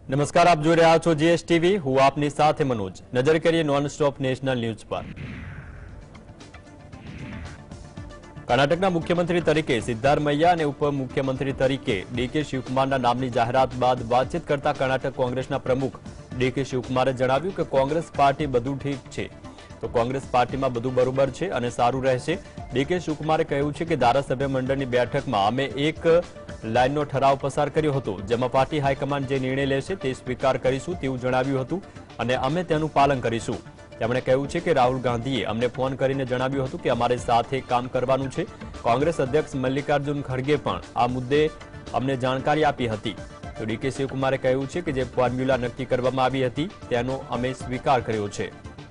નમસ્કાર, આપ જોઈ રહ્યા છો જીએસટીવી. હું આપની સાથે મનોજ. નજર કરીએ નોન સ્ટોપ નેશનલ ન્યૂઝ પર. કર્ણાટકના મુખ્યમંત્રી તરીકે સિદ્ધારમૈયા અને ઉપમુખ્યમંત્રી તરીકે ડીકે શિવકુમારના નામની જાહેરાત બાદ વાતચીત કરતા કર્ણાટક કોંગ્રેસના પ્રમુખ ડીકે શિવકુમારે જણાવ્યું કે કોંગ્રેસ પાર્ટી બધું ઠીક છે, તો કોંગ્રેસ પાર્ટીમાં બધું બરોબર છે અને સારું રહેશે. ડીકે શિવકુમારે કહ્યું છે કે ધારાસભ્ય મંડળની બેઠકમાં અમે એક લાઇનનો ઠરાવ પસાર કર્યો હતો, જેમાં પાર્ટી હાઈકમાન્ડ જે નિર્ણય લેશે તે સ્વીકાર કરીશું તેવું જણાવ્યું હતું અને અમે તેનું પાલન કરીશું. તેમણે કહ્યું છે કે રાહુલ ગાંધીએ અમને ફોન કરીને જણાવ્યું હતું કે અમારે સાથે કામ કરવાનું છે. કોંગ્રેસ અધ્યક્ષ મલ્લિકાર્જુન ખડગે પણ આ મુદ્દે અમને જાણકારી આપી હતી. તો ડીકે શિવકુમારે કહ્યું છે કે જે ફોર્મ્યુલા નક્કી કરવામાં આવી હતી તેનો અમે સ્વીકાર કર્યો છે.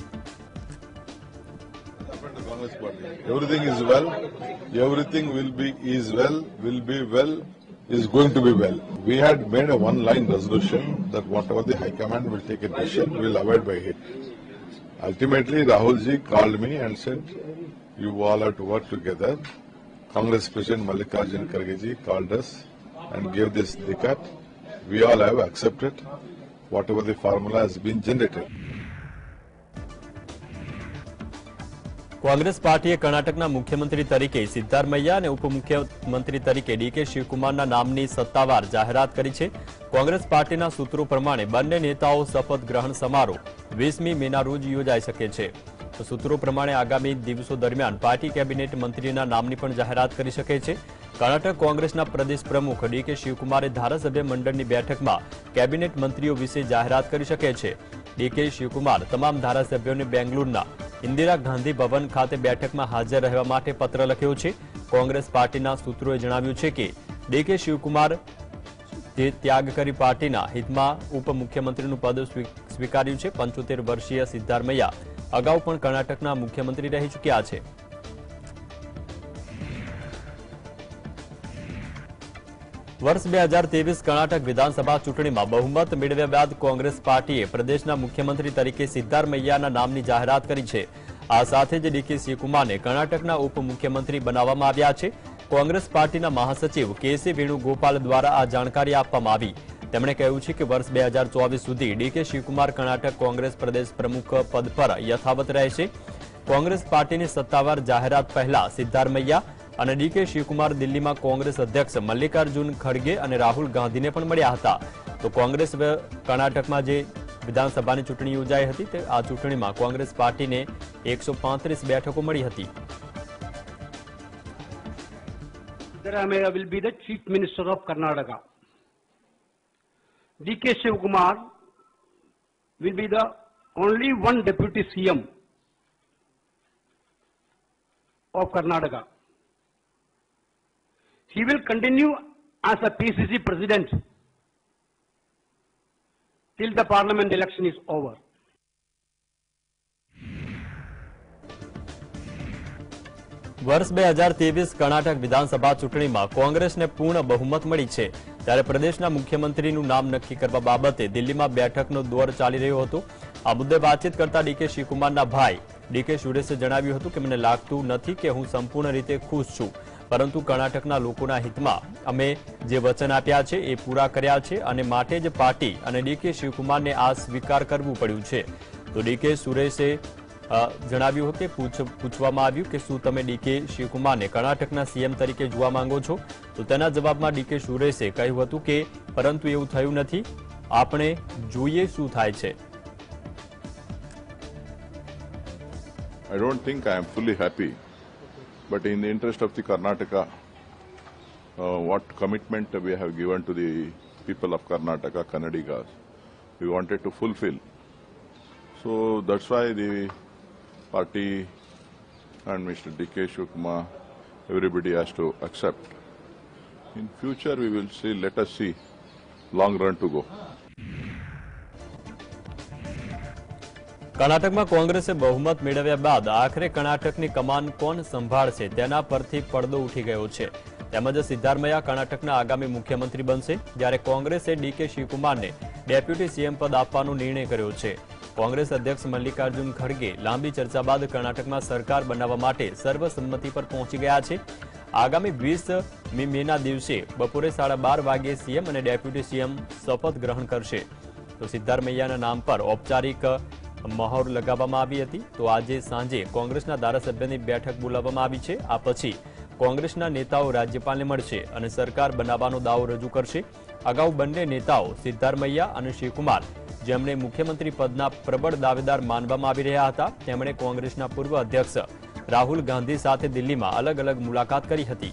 Everything is well. Everything will be well, is going to be well. We had made a one-line resolution that whatever the High Command will take a decision, we will abide by it. Ultimately, Rahul ji called me and said, you all have to work together. Congress President Mallikarjun Kharge ji called us and gave this dikat. We all have accepted whatever the formula has been generated. Congress પાર્ટીએ કર્ણાટકના મુખ્યમંત્રી તરીકે સિદ્ધારમૈયા અને ઉપમુખ્યમંત્રી તરીકે decay શિવકુમારના નામની સત્તાવાર જાહેરાત કરી છે. કોંગ્રેસ પાર્ટીના સૂત્રો પ્રમાણે બંને નેતાઓ શપથ ગ્રહણ સમારોહ 20મી મેના રોજ યોજાઈ શકે છે. તો સૂત્રો પ્રમાણે આગામી દિવસો દરમિયાન પાર્ટી કેબિનેટ મંત્રીના નામની પણ જાહેરાત કરી શકે છે. કર્ણાટક કોંગ્રેસના પ્રદેશ પ્રમુખ ડીકે શિવકુમારે ધારાસભ્ય મંડળની બેઠકમાં કેબિનેટ મંત્રીઓ વિશે જાહેરાત કરી શકે છે. ડીકે શિવકુમાર તમામ ધારાસભ્યોને બેંગલુરુના ઇન્દિરા ગાંધી ભવન ખાતે બેઠકમાં હાજર રહેવા માટે પત્ર લખ્યો છે. કોંગ્રેસ પાર્ટીના સૂત્રોએ જણાવ્યું છે કે ડીકે શિવકુમાર જે ત્યાગ કરી પાર્ટીના હિતમાં ઉપમુખ્યમંત્રીનું પદ સ્વીકાર્યું છે. 75 વર્ષીય સિદ્ધારમૈયા અગાઉ પણ કર્ણાટકના મુખ્યમંત્રી રહી ચૂક્યા છે. વર્ષ 2023 કર્ણાટક વિધાનસભા ચૂંટણીમાં બહુમત મેળવ્યા બાદ કોંગ્રેસ પાર્ટીએ પ્રદેશના મુખ્યમંત્રી તરીકે સિદ્ધારમૈયાના નામની જાહેરાત કરી છે. આ સાથે જ ડીકે શિવકુમારને કર્ણાટકના ઉપમુખ્યમંત્રી બનાવવામાં આવ્યા છે. કોંગ્રેસ પાર્ટીના મહાસચિવ કેસી વેણુગોપાલ દ્વારા આ જાણકારી આપવામાં આવી. તેમણે કહ્યું છે કે વર્ષ 2024 સુધી ડીકે શિવકુમાર કર્ણાટક કોંગ્રેસ પ્રદેશ પ્રમુખ પદ પર યથાવત રહેશે. કોંગ્રેસ પાર્ટીની સત્તાવાર જાહેરાત પહેલા સિદ્ધારમૈયા અને ડીકે શિવકુમાર દિલ્હીમાં કોંગ્રેસ અધ્યક્ષ મલ્લિકાર્જુન ખડગે અને રાહુલ ગાંધીને પણ મળ્યા હતા. તો કોંગ્રેસ કર્ણાટકમાં જે વિધાનસભાની ચૂંટણી યોજાઈ હતી તે આ ચૂંટણીમાં કોંગ્રેસ પાર્ટીને 135 બેઠકો મળી હતી. Siddharamaiah will be the Chief Minister of Karnataka. D.K. Shivkumar will be the only one Deputy CM of Karnataka. He will continue as a PCC President till the Parliament election is over. વર્ષ 2023 કર્ણાટક વિધાનસભા ચૂંટણીમાં કોંગ્રેસને પૂર્ણ બહુમત મળી છે. ત્યારે પ્રદેશના મુખ્યમંત્રીનું નામ નક્કી કરવા બાબતે દિલ્હીમાં બેઠકનો દોર ચાલી રહ્યો હતો. આ મુદ્દે વાતચીત કરતા ડીકે શિવકુમારના ભાઈ ડીકે સુરેશે જણાવ્યું હતું કે મને લાગતું નથી કે હું સંપૂર્ણ રીતે ખુશ છું, પરંતુ કર્ણાટકના લોકોના હિતમાં અમે જે વચન આપ્યા છે એ પૂરા કર્યા છે અને માટે જ પાર્ટી અને ડીકે શિવકુમારને આ સ્વીકાર કરવું પડ્યું છે. તો ડીકે સુરેશે જણાવ્યું કે પૂછવામાં આવ્યું કે શું તમે ડીકે શિવકુમારને કર્ણાટકના સીએમ તરીકે જોવા માંગો છો, તો તેના જવાબમાં ડીકે સુરેશે કહ્યું હતું કે પરંતુ એવું થયું નથી, આપણે જોઈએ શું થાય છે. I don't think I am fully happy, but in the interest of the Karnataka, what commitment we have given to the people of Karnataka, Kannadigas, we wanted to fulfill. So that's why the party and Mr. D.K. Shivkumar, everybody has to accept. In future we will see, let us see, long run to go. કર્ણાટકમાં કોંગ્રેસે બહુમત મેળવ્યા બાદ આખરે કર્ણાટકની કમાન કોણ સંભાળશે તેના પરથી પડદો ઉઠી ગયો છે. તેમજ સિદ્ધારમૈયા કર્ણાટકના આગામી મુખ્યમંત્રી બનશે, જ્યારે કોંગ્રેસે ડીકે શિવકુમારને ડેપ્યુટી સીએમ પદ આપવાનો નિર્ણય કર્યો છે. કોંગ્રેસ અધ્યક્ષ મલ્લિકાર્જુન ખડગે લાંબી ચર્ચા બાદ કર્ણાટકમાં સરકાર બનાવવા માટે સર્વસંમતિ પર પહોંચી ગયા છે. આગામી 20 મેના દિવસે બપોરે 12:30 વાગ્યે સીએમ અને ડેપ્યુટી સીએમ શપથ ગ્રહણ કરશે. તો સિદ્ધારમૈયાના નામ પર ઔપચારિક મહોર લગાવવામાં આવી હતી. તો આજે સાંજે કોંગ્રેસના ધારાસભ્યની બેઠક બોલાવવામાં આવી છે. આ પછી કોંગ્રેસના નેતાઓ રાજ્યપાલને મળશે અને સરકાર બનાવવાનો દાવો રજૂ કરશે. અગાઉ બંને નેતાઓ સિદ્ધારમૈયા અને શિવકુમાર, જેમણે મુખ્યમંત્રી પદના પ્રબળ દાવેદાર માનવામાં આવી રહ્યા હતા, તેમણે કોંગ્રેસના પૂર્વ અધ્યક્ષ રાહુલ ગાંધી સાથે દિલ્હીમાં અલગ અલગ મુલાકાત કરી હતી.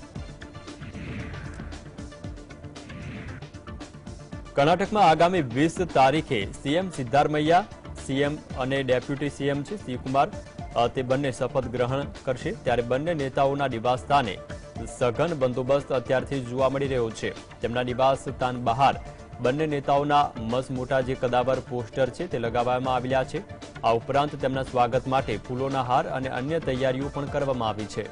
કર્ણાટકમાં આગામી 20 તારીખે સીએમ સિદ્ધારમૈયા, સીએમ અને ડેપ્યુટી સીએમ છે શિવકુમાર, તે બંને શપથ ગ્રહણ કરશે. ત્યારે બંને નેતાઓના નિવાસસ્થાને સઘન બંદોબસ્ત અત્યારથી જોવા મળી રહ્યો છે. તેમના નિવાસસ્થાન બહાર બંને નેતાઓના મસમોટા જે કદાવર પોસ્ટર છે તે લગાવવામાં આવ્યા છે. આ ઉપરાંત તેમના સ્વાગત માટે ફૂલોના હાર અને અન્ય તૈયારીઓ પણ કરવામાં આવી છે.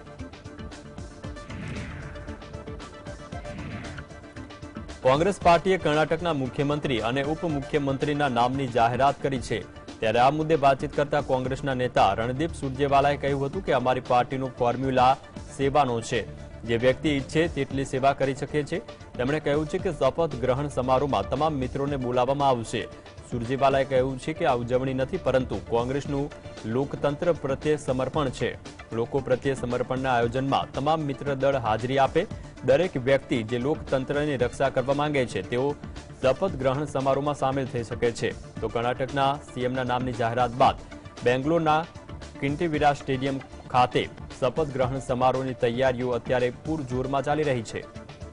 કોંગ્રેસ પાર્ટીએ કર્ણાટકના મુખ્યમંત્રી અને ઉપમુખ્યમંત્રીના નામની જાહેરાત કરી છે. ત્યારે આ મુદ્દે વાતચીત કરતા કોંગ્રેસના નેતા રણદીપ સુરજેવાલાએ કહ્યું હતું કે અમારી પાર્ટીનો ફોર્મ્યુલા સેવાનો છે. જે વ્યક્તિ ઈચ્છે તેટલી સેવા કરી શકે છે. તેમણે કહ્યું છે કે શપથ ગ્રહણ સમારોહમાં તમામ મિત્રોને બોલાવવામાં આવશે. સુરજેવાલાએ કહ્યું છે કે આ ઉજવણી નથી, પરંતુ કોંગ્રેસનું લોકતંત્ર પ્રત્યે સમર્પણ છે. લોકો પ્રત્યે સમર્પણના આયોજનમાં તમામ મિત્ર દળ હાજરી આપે. દરેક વ્યક્તિ જે લોકતંત્રની રક્ષા કરવા માંગે છે તેઓ શપથ ગ્રહણ સમારોહમાં સામેલ થઈ શકે છે. તો કર્ણાટકના સીએમના નામની જાહેરાત બાદ બેંગ્લોરના કિન્ટીવિરા સ્ટેડિયમ ખાતે શપથ ગ્રહણ સમારોહની તૈયારીઓ અત્યારે પૂરજોરમાં ચાલી રહી છે.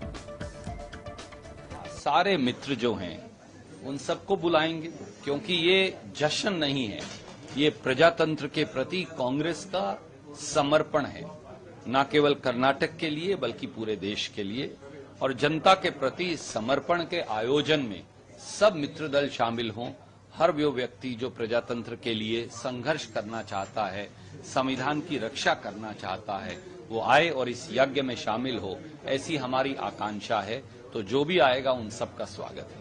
सारे मित्र जो हैं उन सबको बुलाएंगे, क्योंकि ये जश्न नहीं है, ये प्रजातंत्र के प्रति कांग्रेस का समर्पण है. न केवल कर्नाटक के लिए बल्कि पूरे देश के लिए, और जनता के प्रति समर्पण के आयोजन में सब मित्र दल शामिल हों. हर वो व्यक्ति जो प्रजातंत्र के लिए संघर्ष करना चाहता है, संविधान की रक्षा करना चाहता है, वो आए और इस यज्ञ में शामिल हो, ऐसी हमारी आकांक्षा है. तो जो भी आएगा उन सबका स्वागत है.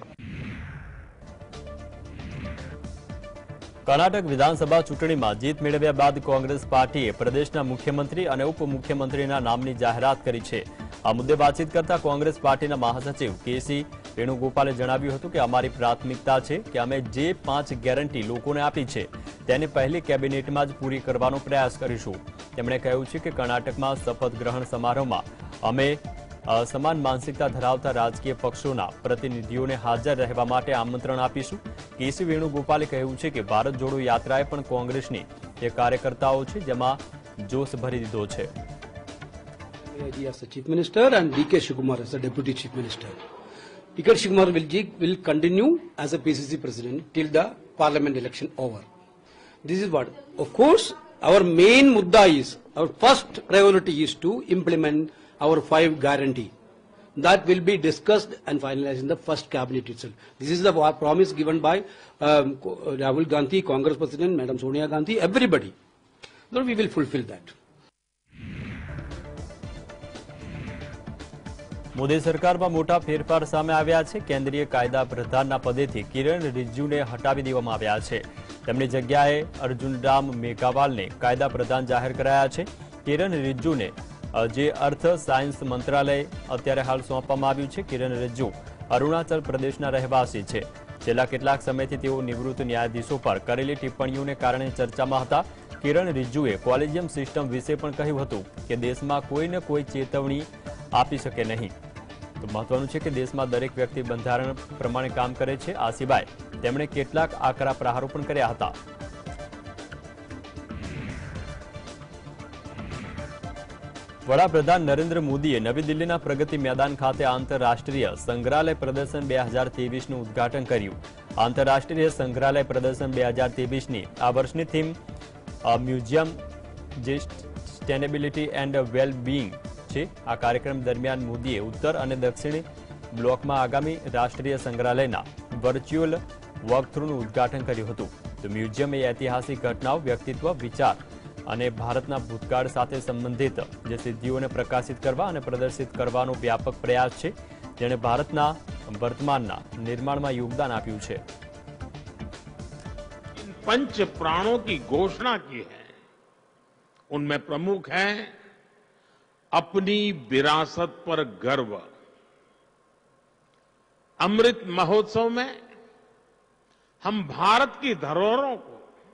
કર્ણાટક વિધાનસભા ચૂંટણીમાં જીત મેળવ્યા બાદ કોંગ્રેસ પાર્ટીએ પ્રદેશના મુખ્યમંત્રી અને ઉપમુખ્યમંત્રીના નામની જાહેરાત કરી છે. આ મુદ્દે વાતચીત કરતા કોંગ્રેસ પાર્ટીના મહાસચિવ કેસી વેણુગોપાલે જણાવ્યું હતું કે અમારી પ્રાથમિકતા છે કે અમે જે 5 ગેરંટી લોકોને આપી છે તેને પહેલી કેબિનેટમાં જ પૂરી કરવાનો પ્રયાસ કરીશું. તેમણે કહ્યું છે કે કર્ણાટકમાં શપથ ગ્રહણ સમારોહમાં અમે સમાન માનસિકતા ધરાવતા રાજકીય પક્ષોના પ્રતિનિધિઓને હાજર રહેવા માટે આમંત્રણ આપીશું. કેસી વેણુગોપાલે કહ્યું છે કે ભારત જોડો યાત્રાએ પણ કોંગ્રેસની જે કાર્યકર્તાઓ છે જેમાં જોશ ભરી દીધો છે. As the Chief Minister and D.K. Shivakumar as the Deputy Chief Minister. D.K. Shivakumar will continue as a PCC President till the Parliament election over. This is what. Of course, our main mudda is, our first priority is to implement our 5 guarantee. That will be discussed and finalized in the first cabinet itself. This is the promise given by Rahul Gandhi, Congress President, Madam Sonia Gandhi, everybody. So we will fulfill that. Modi સરકારમાં મોટા ફેરફાર સામે આવ્યા છે. કેન્દ્રીય કાયદા પ્રધાનના પદેથી કિરણ રિજિજુને હટાવી દેવામાં આવ્યા છે. તેમની જગ્યાએ અર્જુન રામ મેઘવાલને કાયદા પ્રધાન જાહેર કરાયા છે. કિરણ રિજિજુને જે અર્થ સાયન્સ મંત્રાલય અત્યારે હાલ સોંપવામાં આવ્યું છે. કિરણ રિજિજુ અરુણાચલ પ્રદેશના રહેવાસી છે. છેલ્લા કેટલાક સમયથી તેઓ નિવૃત્ત ન્યાયાધીશો પર કરેલી ટિપ્પણીઓને કારણે ચર્ચામાં હતા. કિરણ રિજિજુએ કોલેજિયમ સિસ્ટમ વિશે પણ કહ્યું હતું કે દેશમાં કોઈને કોઈ ચેતવણી આપી શકે નહીં. તો મહત્વનું છે કે દેશમાં દરેક વ્યક્તિ બંધારણ પ્રમાણે કામ કરે છે. આ સિવાય તેમણે કેટલાક આકરા પ્રહારો પણ કર્યા હતા. વડાપ્રધાન નરેન્દ્ર મોદીએ નવી દિલ્હીના પ્રગતિ મેદાન ખાતે આંતરરાષ્ટ્રીય સંગ્રહાલય પ્રદર્શન 2023નું ઉદ્ઘાટન કર્યું. આંતરરાષ્ટ્રીય સંગ્રહાલય પ્રદર્શન 2023ની આ વર્ષની theme museum sustainability and well being છે. આ કાર્યક્રમ દરમિયાન મોદીએ ઉત્તર અને દક્ષિણી બ્લોકમાં આગામી રાષ્ટ્રીય સંગ્રહાલયના વર્ચ્યુઅલ વોકથ્રુનું ઉદ્ઘાટન કર્યું હતું. તો મ્યુઝિયમ એ ઐતિહાસિક ઘટનાઓ, વ્યક્તિત્વ, વિચાર અને ભારતના ભૂતકાળ સાથે સંબંધિત જે સિદ્ધિઓને પ્રકાશિત કરવા અને પ્રદર્શિત કરવાનો વ્યાપક પ્રયાસ છે, જેણે ભારતના વર્તમાનના નિર્માણમાં યોગદાન આપ્યું છે. पंच प्राणों की घोषणा की है, उनमें प्रमुख है अपनी विरासत पर गर्व. अमृत महोत्सव में हम भारत की धरोहरों को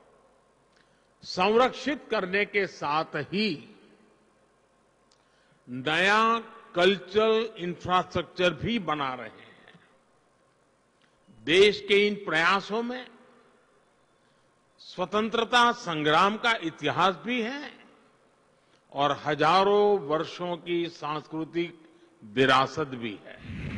संरक्षित करने के साथ ही नया कल्चरल इंफ्रास्ट्रक्चर भी बना रहे हैं। देश के इन प्रयासों में स्वतंत्रता संग्राम का इतिहास भी है और हजारों वर्षों की सांस्कृतिक विरासत भी है।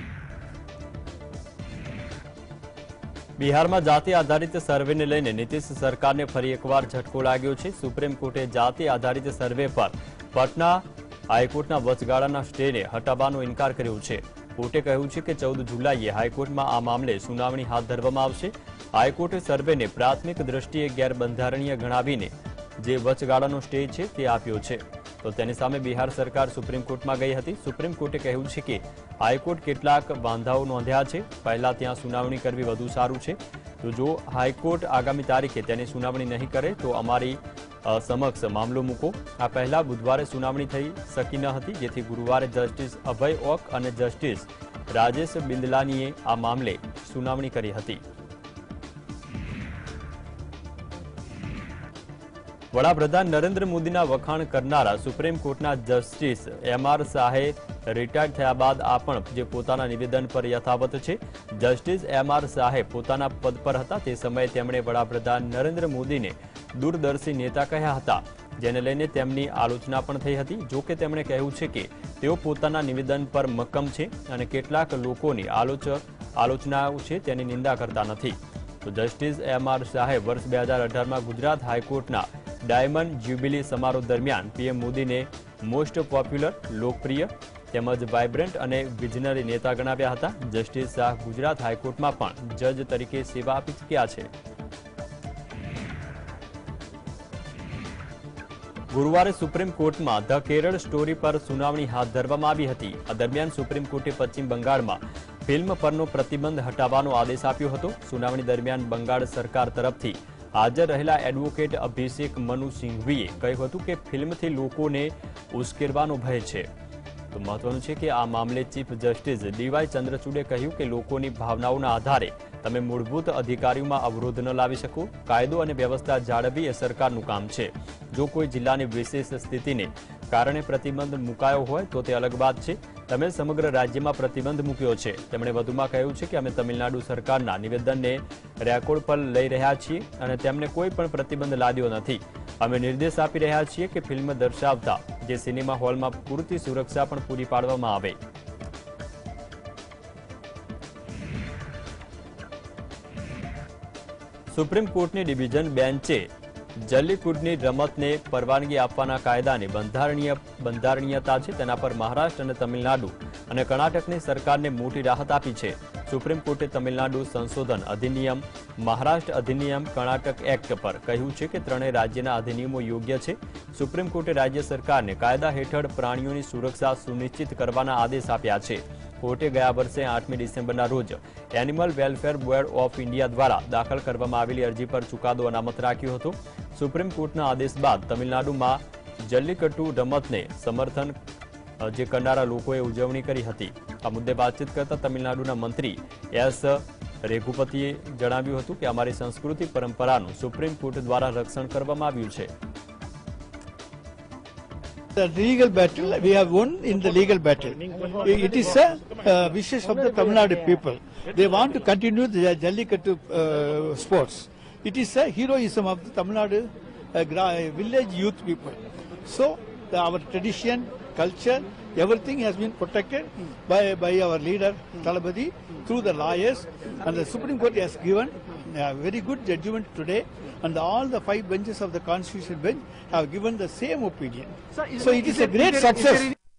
બિહારમાં જાતિ આધારિત સર્વેને લઈને નીતિશ સરકારને ફરી એકવાર ઝટકો લાગ્યો છે। સુપ્રીમ કોર્ટે જાતિ આધારિત સર્વે પર પટના હાઈકોર્ટના વચગાળાના સ્ટેને હટાવવાનો ઇનકાર કર્યો છે। કોર્ટે કહ્યું છે કે 14 જુલાઈએ હાઈકોર્ટમાં આ મામલે સુનાવણી હાથ ધરવામાં આવશે। હાઈકોર્ટે સર્વેને પ્રાથમિક દ્રષ્ટિએ ગેરબંધારણીય ગણાવીને જે વચગાળાનો સ્ટે છે તે આપ્યો છે। તો તેની સામે બિહાર સરકાર સુપ્રીમ કોર્ટમાં ગઈ હતી। સુપ્રીમ કોર્ટે કહ્યું છે કે હાઈકોર્ટ કેટલાક વાંધાઓ નોંધ્યા છે, પહેલા ત્યાં સુનાવણી કરવી વધુ સારું છે। તો જો હાઈકોર્ટ આગામી તારીખે તેની સુનાવણી નહીં કરે તો અમારી સમક્ષ મામલો મૂકો। આ પહેલા બુધવારે સુનાવણી થઈ શકી ન હતી, જેથી ગુરુવારે જસ્ટિસ અભય ઓક અને જસ્ટિસ રાજેશ બિંદલાનીએ આ મામલે સુનાવણી કરી હતી। વડાપ્રધાન નરેન્દ્ર મોદીના વખાણ કરનારા સુપ્રીમ કોર્ટના જસ્ટિસ એમ.આર. શાહે રિટાયર્ડ થયા બાદ આ પણ જે પોતાના નિવેદન પર યથાવત છે। Justice M R. શાહે પોતાના પદ પર હતા તે સમયે તેમણે વડાપ્રધાન નરેન્દ્ર મોદીને દૂરદર્શી નેતા કહ્યા હતા, જેને લઈને તેમની આલોચના પણ થઈ હતી। જો કે તેમણે કહ્યું છે કે તેઓ પોતાના નિવેદન પર મક્કમ છે અને કેટલાક લોકોની આલોચનાઓ છે તેની નિંદા કરતા નથી। તો જસ્ટિસ એમ.આર. શાહે વર્ષ 2018માં ગુજરાત હાઈકોર્ટના ડાયમંડ જ્યુબિલી સમારોહ દરમિયાન પીએમ મોદીને મોસ્ટ પોપ્યુલર, લોકપ્રિય તેમજ વાઇબ્રન્ટ અને વિઝનરી નેતા ગણાવ્યા હતા। જસ્ટિસ શાહ ગુજરાત હાઈકોર્ટમાં પણ જજ તરીકે સેવા આપી ચૂક્યા છે। ગુરુવારે સુપ્રીમ કોર્ટમાં ધ કેરળ સ્ટોરી પર સુનાવણી હાથ ધરવામાં આવી હતી। આ દરમિયાન સુપ્રીમ કોર્ટે પશ્ચિમ બંગાળમાં ફિલ્મ પરનો પ્રતિબંધ હટાવવાનો આદેશ આપ્યો હતો। સુનાવણી દરમિયાન બંગાળ સરકાર તરફથી હાજર રહેલા એડવોકેટ અભિષેક મનુ સિંઘવીએ કહ્યું હતું કે ફિલ્મથી લોકોને ઉશ્કેરવાનો ભય છે। તો મહત્વનું છે કે આ મામલે ચીફ જસ્ટિસ ડીવાય ચંદ્રચૂડે કહ્યું કે લોકોની ભાવનાઓના આધારે તમે મૂળભૂત અધિકારીઓમાં અવરોધ ન લાવી શકો। કાયદો અને વ્યવસ્થા જાળવવી એ સરકારનું કામ છે। જો કોઈ જિલ્લાની વિશેષ સ્થિતિને કારણે પ્રતિબંધ મુકાયો હોય તો તે અલગ વાત છે। તમે સમગ્ર રાજ્યમાં પ્રતિબંધ મૂક્યો છે। તેમણે વધુમાં કહ્યું છે કે અમે તમિલનાડુ સરકારના નિવેદનને રેકોર્ડ પર લઈ રહ્યા છીએ અને તેમને કોઈ પણ પ્રતિબંધ લાદ્યો નથી। અમે નિર્દેશ આપી રહ્યા છીએ કે ફિલ્મ દર્શાવતા જે સિનેમા હોલમાં પૂરતી સુરક્ષા પણ પૂરી પાડવામાં આવે। સુપ્રીમ કોર્ટની ડિવિઝન બેન્ચે જલ્લીકટ્ટુની રમતને પરવાનગી આપવાના કાયદાની બંધારણીયતા છે તેના પર મહારાષ્ટ્ર અને તમિલનાડુ અને કર્ણાટકની સરકારને મોટી રાહત આપી છે। સુપ્રીમ કોર્ટે તમિલનાડુ સંશોધન અધિનિયમ, મહારાષ્ટ્ર અધિનિયમ, કર્ણાટક એક્ટ પર કહ્યું છે કે ત્રણેય રાજ્યના અધિનિયમો યોગ્ય છે। સુપ્રીમ કોર્ટે રાજ્ય સરકારને કાયદા હેઠળ પ્રાણીઓની સુરક્ષા સુનિશ્ચિત કરવાના આદેશ આપ્યા છે। કોર્ટે ગયા વર્ષે 8મી ડિસેમ્બરના રોજ animal welfare board of India દ્વારા દાખલ કરવામાં આવેલી અરજી પર ચુકાદો અનામત રાખ્યો હતો। સુપ્રીમ કોર્ટના આદેશ બાદ તમિલનાડુમાં જલ્લીકટ્ટુ રમતને સમર્થન જે કરનારા લોકોએ ઉજવણી કરી હતી। આ મુદ્દે વાતચીત કરતા તમિલનાડુના મંત્રી એસ રેઘુપતિએ જણાવ્યું હતું કે અમારી સંસ્કૃતિ પરંપરાનું સુપ્રીમ કોર્ટ દ્વારા રક્ષણ કરવામાં આવ્યું છે। The legal battle, we have won in the legal battle. It is a wishes of the Tamil Nadu people. They want to continue the Jallikattu sports. It is a heroism of the Tamil Nadu village youth people. So our tradition, culture, everything has been protected by our leader Talabadi through the lawyers, and the Supreme Court has given a very good judgment today, and all the 5 benches of the Constitutional Bench have given the same opinion. So it is a great success.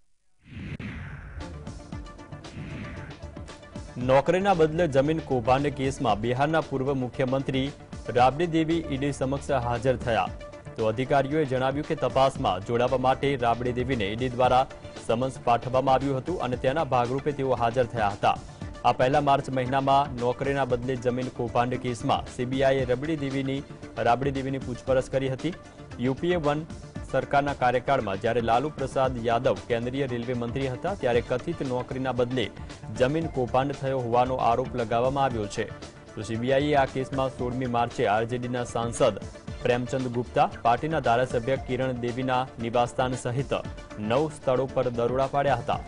નોકરીના બદલે જમીન કૌભાંડ કેસમાં બિહારના પૂર્વ મુખ્યમંત્રી રાબડી દેવી ED સમક્ષ હાજર થયા। તો અધિકારીઓએ જણાવ્યું કે તપાસમાં જોડાવા માટે રાબડી દેવીને ઈડી દ્વારા સમન્સ પાઠવવામાં આવ્યું હતું અને તેના ભાગરૂપે તેઓ હાજર થયા હતા। આ પહેલા માર્ચ મહિનામાં નોકરીના બદલે જમીન કૌભાંડ કેસમાં સીબીઆઈએ રાબડી દેવીની પૂછપરછ કરી હતી। યુપીએ 1 સરકારના કાર્યકાળમાં જ્યારે લાલુ પ્રસાદ યાદવ કેન્દ્રીય રેલવે મંત્રી હતા ત્યારે કથિત નોકરીના બદલે જમીન કૌભાંડ થયો હોવાનો આરોપ લગાવવામાં આવ્યો છે। તો સીબીઆઈએ આ કેસમાં 16મી માર્ચે આરજેડીના સાંસદ પ્રેમચંદ ગુપ્તા, પાર્ટીના ધારાસભ્ય કિરણ દેવીના નિવાસસ્થાન સહિત 9 સ્થળો પર દરોડા પાડ્યા હતા.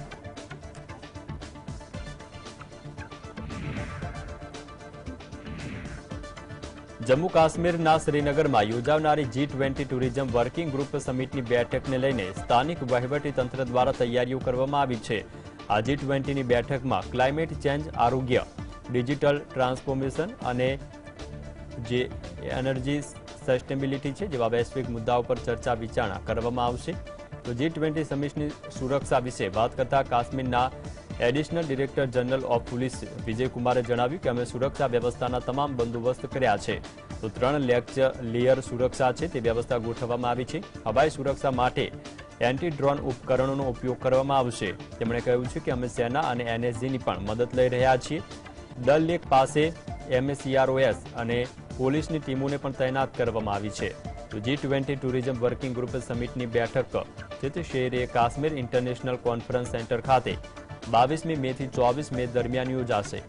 જમ્મુ કાશ્મીરના શ્રીનગરમાં યોજાનારી G20 ટુરિઝમ વર્કિંગ ગ્રુપ સમિટની બેઠકને લઈને સ્થાનિક વહીવટીતંત્ર દ્વારા તૈયારીઓ કરવામાં આવી છે. આ G20ની બેઠકમાં ક્લાઇમેટ ચેન્જ, આરોગ્ય, ડિજિટલ ટ્રાન્સફોર્મેશન અને જે એનર્જી સસ્ટેનેબિલિટી છે જેવા વૈશ્વિક મુદ્દાઓ પર ચર્ચા વિચારણા કરવામાં આવશે. તો G20 સમિટની સુરક્ષા વિશે વાત કરતા કાશ્મીરના additional director general of police વિજયકુમારે જણાવ્યું કે અમે સુરક્ષા વ્યવસ્થાના તમામ બંદોબસ્ત કર્યા છે. તો 3 લેયર સુરક્ષા છે તે વ્યવસ્થા ગોઠવવામાં આવી છે. હવાઈ સુરક્ષા માટે એન્ટી ડ્રોન ઉપકરણોનો ઉપયોગ કરવામાં આવશે. તેમણે કહ્યું છે કે અમે સેના અને NSGની પણ મદદ લઈ રહ્યા છીએ. ડલ લેક પાસે MACROS અને પોલીસની ટીમોને પણ તૈનાત કરવામાં આવી છે. તો G20 ટુરિઝમ વર્કિંગ ગ્રુપ સમિટની બેઠક જે તે Sher-e Kashmir international conference centre ખાતે 22મી મે થી 24 મે દરમિયાન યોજાશે.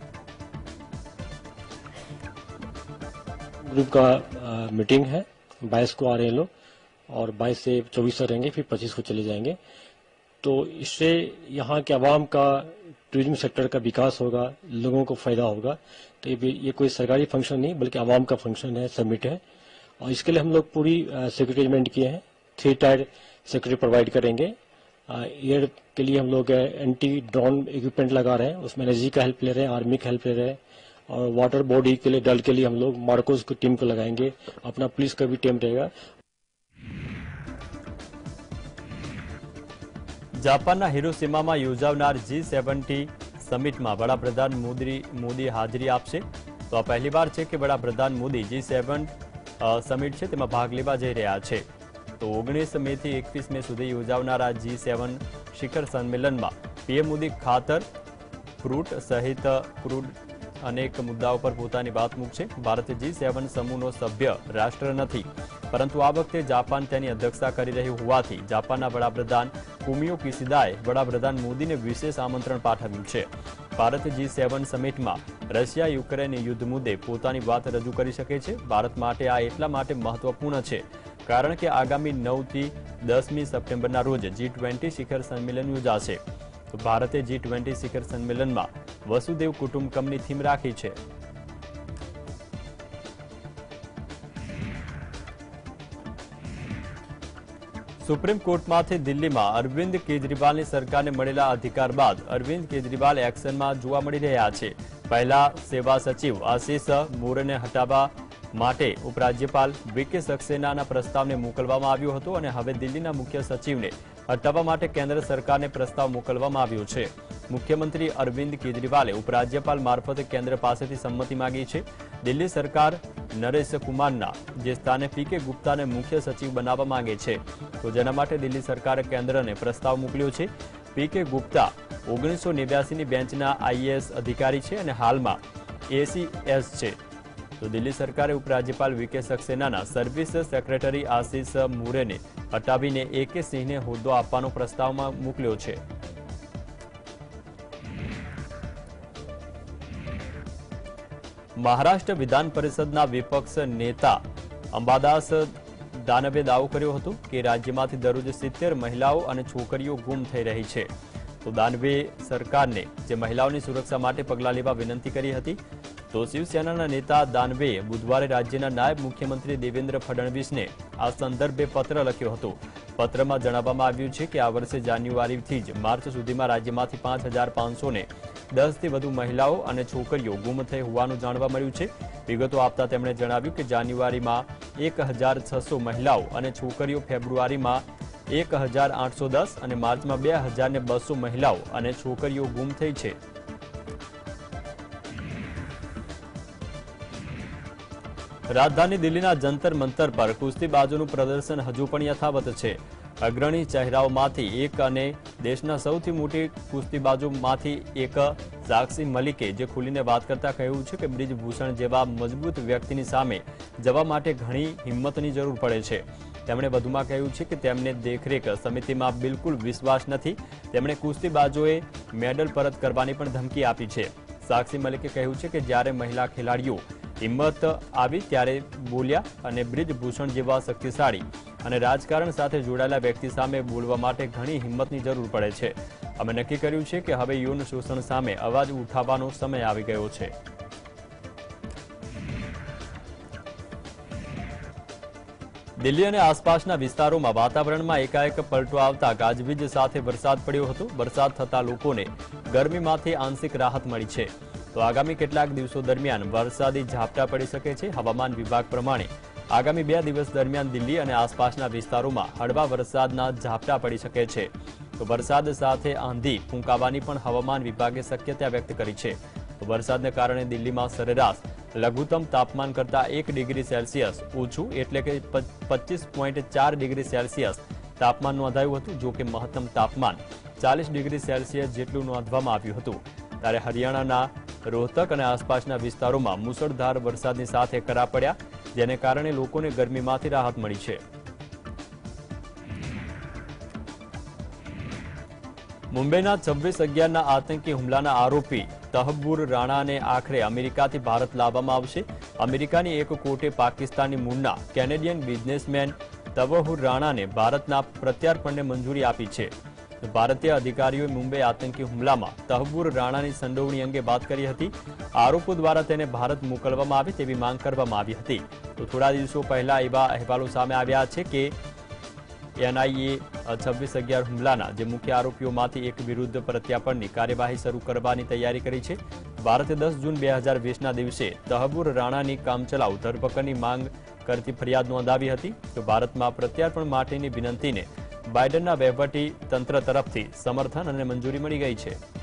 ग्रुप का मीटिंग है, 22 को आ रहे हैं लोग और 22 से 24 तक रहेंगे, फिर 25 को चले जाएंगे. तो इससे यहाँ के आवाम का टूरिज्म सेक्टर का विकास होगा, लोगों को फायदा होगा. तो ये कोई सरकारी फंक्शन नहीं बल्कि आवाम का फंक्शन है, समिट है. और इसके लिए हम लोग पूरी सिक्योरिटी अरेंजमेंट किए हैं. 3 टायर सिक्योरिटी प्रोवाइड करेंगे. एयर के लिए हम लोग एंटी ड्रोन इक्विपमेंट लगा रहे हैं, उसमें एनर्जी का हेल्प ले रहे हैं, आर्मी का हेल्प ले रहे हैं. और वाटर बॉडी के लिए, डल के लिए हम लोग मार्कोस की टीम को लगाएंगे. अपना पुलिस का भी टीम रहेगा. જાપાનના હિરોશિમામાં યોજાનાર G70 સમિટમાં વડાપ્રધાન મોદી હાજરી આપશે. તો આ પહેલીવાર છે કે વડાપ્રધાન મોદી G7 સમિટ છે તેમાં ભાગ લેવા જઈ રહ્યા છે. તો 19 મે થી 21 મે સુધી યોજાનારા G7 શિખર સંમેલનમાં પીએમ મોદી ખાતર, ફ્રૂટ સહિત અનેક મુદ્દાઓ પર પોતાની વાત મૂકશે. ભારત G7 સમૂહનો સભ્ય રાષ્ટ્ર નથી, પરંતુ આ વખતે જાપાન તેની અધ્યક્ષતા કરી રહ્યું હોવાથી જાપાનના વડાપ્રધાન ફુમિયો કિશિદાએ વડાપ્રધાન મોદીને વિશેષ આમંત્રણ પાઠવ્યું છે. ભારત G7 સમિટમાં રશિયા યુક્રેન યુદ્ધ મુદ્દે પોતાની વાત રજૂ કરી શકે છે. ભારત માટે આ એટલા માટે મહત્વપૂર્ણ છે કારણ કે આગામી 9 થી 10મી સપ્ટેમ્બરના રોજ G20 શિખર સંમેલન યોજાશે. તો ભારતે G20 શિખર સંમેલનમાં વસુદેવ કુટુંબકમની થીમ રાખી છે. સુપ્રીમ કોર્ટમાંથી દિલ્હીમાં અરવિંદ કેજરીવાલની સરકારને મળેલા અધિકાર બાદ અરવિંદ કેજરીવાલ એક્શનમાં જોવા મળી રહ્યા છે. પહેલા સેવા સચિવ આશિષ મોરેને હટાવવા માટે ઉપરાજ્યપાલ VK સક્સેનાના પ્રસ્તાવને મોકલવામાં આવ્યો હતો અને હવે દિલ્હીના મુખ્ય સચિવને હટાવવા માટે કેન્દ્ર સરકારને પ્રસ્તાવ મોકલવામાં આવ્યો છે. મુખ્યમંત્રી અરવિંદ કેજરીવાલે ઉપરાજ્યપાલ મારફતે કેન્દ્ર પાસેથી સંમતિ માંગી છે. દિલ્હી સરકાર નરેશ કુમારના જે સ્થાને PK ગુપ્તાને મુખ્ય સચિવ બનાવવા માંગે છે. તો જેના માટે દિલ્હી સરકારે કેન્દ્રને પ્રસ્તાવ મોકલ્યો છે. PK ગુપ્તા 1989ની બેન્ચના IAS અધિકારી છે અને હાલમાં ACS છે. તો દિલ્હી સરકારે ઉપરાજ્યપાલ VK સક્સેનાના સર્વિસ સેક્રેટરી આશિષ મોરેને હટાવીને AK સિંહને હોદ્દો આપવાનો પ્રસ્તાવમાં મોકલ્યો છે. મહારાષ્ટ્ર વિધાન પરિષદના વિપક્ષ નેતા અંબાદાસ દાનવે દાવો કર્યો હતો કે રાજ્યમાંથી દરરોજ 70 મહિલાઓ અને છોકરીઓ ગુમ થઈ રહી છે. તો દાનવે સરકારને જે મહિલાઓની સુરક્ષા માટે પગલાં લેવા વિનંતી કરી હતી. તો શિવસેનાના નેતા દાનવેએ બુધવારે રાજ્યના નાયબ મુખ્યમંત્રી દેવેન્દ્ર ફડણવીસને આ સંદર્ભે પત્ર લખ્યો હતો. પત્રમાં જણાવવામાં આવ્યું છે કે આ વર્ષે જાન્યુઆરીથી જ માર્ચ સુધીમાં રાજ્યમાંથી 5510થી વધુ મહિલાઓ અને છોકરીઓ ગુમ થઈ હોવાનું જાણવા મળ્યું છે. વિગતો આપતા તેમણે જણાવ્યું કે જાન્યુઆરીમાં 1600 મહિલાઓ અને છોકરીઓ, ફેબ્રુઆરીમાં 1810 અને માર્ચમાં 2200 મહિલાઓ અને છોકરીઓ ગુમ થઈ છે. રાજધાની દિલ્હીના જંતર મંતર પર કુસ્તીબાજોનું પ્રદર્શન હજુ પણ યથાવત છે. અગ્રણી ચહેરાઓમાંથી એક અને દેશના સૌથી મોટી કુસ્તીબાજોમાંથી એક સાક્ષી મલિકે જે ખુલીને વાત કરતા કહ્યું છે કે બ્રિજભૂષણ જેવા મજબૂત વ્યક્તિની સામે જવા માટે ઘણી હિંમતની જરૂર પડે છે. તેમણે વધુમાં કહ્યું છે કે તેમને દેખરેખ સમિતિમાં બિલકુલ વિશ્વાસ નથી. તેમણે કુસ્તીબાજોએ મેડલ પરત કરવાની પણ ધમકી આપી છે. સાક્ષી મલિકે કહ્યું છે કે જ્યારે મહિલા ખેલાડીઓ હિંમત આવી ત્યારે બોલ્યા અને બ્રિજભૂષણ જેવા શક્તિશાળી અને રાજકારણ સાથે જોડાયેલા વ્યક્તિ સામે બોલવા માટે ઘણી હિંમતની જરૂર પડે છે. અમે નક્કી કર્યું છે કે હવે યૌન શોષણ સામે અવાજ ઉઠાવવાનો સમય આવી ગયો છે. દિલ્હી અને આસપાસના વિસ્તારોમાં વાતાવરણમાં એકાએક પલટો આવતા ગાજવીજ સાથે વરસાદ પડ્યો હતો. વરસાદ થતા લોકોને ગરમીમાંથી આંશિક રાહત મળી છે. તો આગામી કેટલાક દિવસો દરમિયાન વરસાદી ઝાપટા પડી શકે છે. હવામાન વિભાગ પ્રમાણે આગામી 2 દિવસ દરમિયાન દિલ્હી અને આસપાસના વિસ્તારોમાં હળવા વરસાદના ઝાપટા પડી શકે છે. તો વરસાદ સાથે આંધી ફૂંકાવાની પણ હવામાન વિભાગે શક્યતા વ્યક્ત કરી છે. તો વરસાદને કારણે દિલ્હીમાં સરેરાશ લઘુત્તમ તાપમાન કરતાં 1 ડિગ્રી સેલ્સિયસ ઓછું એટલે કે 25.4 ડિગ્રી સેલ્સિયસ તાપમાન નોંધાયું હતું. જો કે મહત્તમ તાપમાન 40 ડિગ્રી સેલ્સિયસ જેટલું નોંધવામાં આવ્યું હતું. ત્યારે હરિયાણાના રોહતક અને આસપાસના વિસ્તારોમાં મુસળધાર વરસાદની સાથે કરા પડ્યા, જેને કારણે લોકોને ગરમીમાંથી રાહત મળી છે. મુંબઈના 26/11ના આતંકી હુમલાના આરોપી તહબ્બુર રાણાને આખરે અમેરિકાથી ભારત લાવવામાં આવશે. અમેરિકાની એક કોર્ટે પાકિસ્તાની મૂળના કેનેડિયન બિઝનેસમેન તવહુર રાણાને ભારતના પ્રત્યાર્પણને મંજૂરી આપી છે. ભારતીય અધિકારીઓએ મુંબઈ આતંકી હુમલામાં તહબ્બુર રાણાની સંડોવણી અંગે વાત કરી હતી. આરોપો દ્વારા તેને ભારત મોકલવામાં આવે તેવી માંગ કરવામાં આવી હતી. તો થોડા દિવસો પહેલા એવા અહેવાલો સામે આવ્યા છે કે એનઆઈએ 26/11 હુમલાના જે મુખ્ય આરોપીઓમાંથી એક વિરુદ્ધ પ્રત્યાર્પણની કાર્યવાહી શરૂ કરવાની તૈયારી કરી છે. ભારતે 10 જૂન 2020ના દિવસે તહબ્બુર રાણાની કામચલાઉ ધરપકડની માંગ કરતી ફરિયાદ નોંધાવી હતી. તો ભારતમાં પ્રત્યાર્પણ માટેની વિનંતીને બાઇડનના વહીવટી તંત્ર તરફથી સમર્થન અને મંજૂરી મળી ગઈ છે.